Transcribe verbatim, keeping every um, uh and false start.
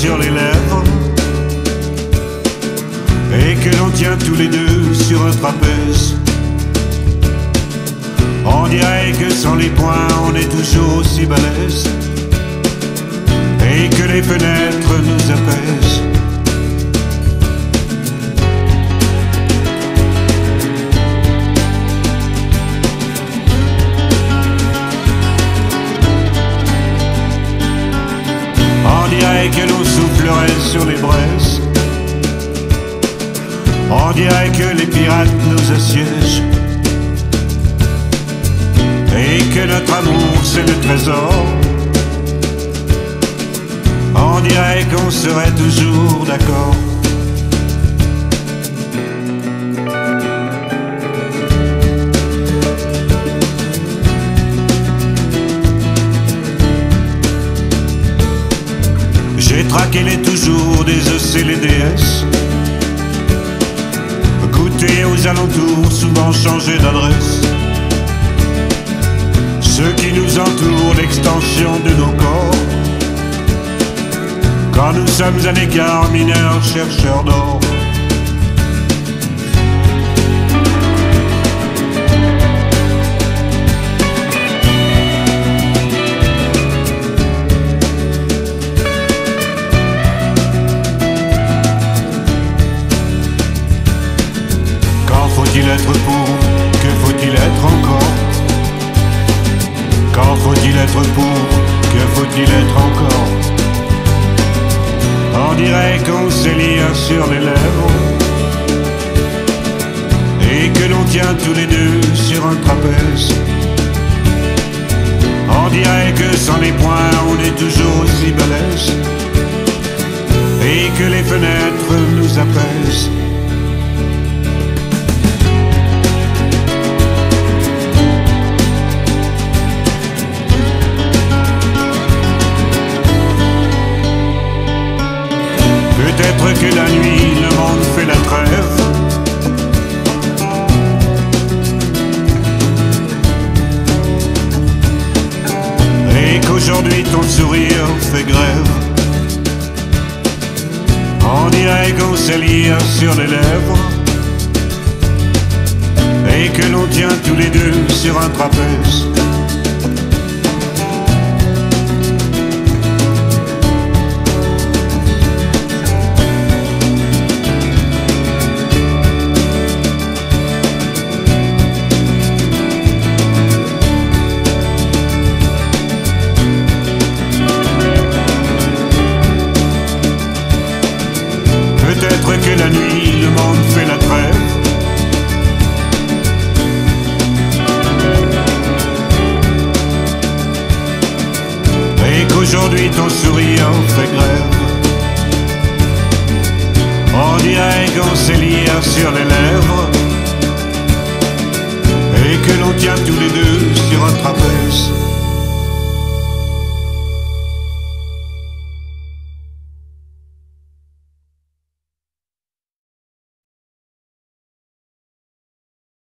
sur les lèvres, et que l'on tient tous les deux sur un trapèze. On dirait que sans les poings on est toujours aussi balèze, et que les fenêtres nous apaisent. On dirait que l'on soufflerait sur les braises, on dirait que les pirates nous assiègent, et que notre amour c'est le trésor. On dirait qu'on serait toujours d'accord. J'ai traqué les toujours des E C, les D S, goûté aux alentours, souvent changé d'adresse. Ceux qui nous entourent, l'extension de nos corps, quand nous sommes à l'écart, mineurs, chercheurs d'or. Quand faut-il être pour? Que faut-il être encore? Quand faut-il être pour? Que faut-il être encore? On dirait qu'on s'élire sur les lèvres, et que l'on tient tous les deux sur un trapèze. On dirait que sans les poings on est toujours aussi balèze, et que les fenêtres nous apaisent. Peut-être que la nuit, le monde fait la trêve, et qu'aujourd'hui ton sourire fait grève. On dirait qu'on s'élire sur les lèvres, et que l'on tient tous les deux sur un trapèze. Peut-être que la nuit, le monde fait la trêve, et qu'aujourd'hui ton sourire fait grève. On dirait qu'on s'élire sur les lèvres, et que l'on tient tout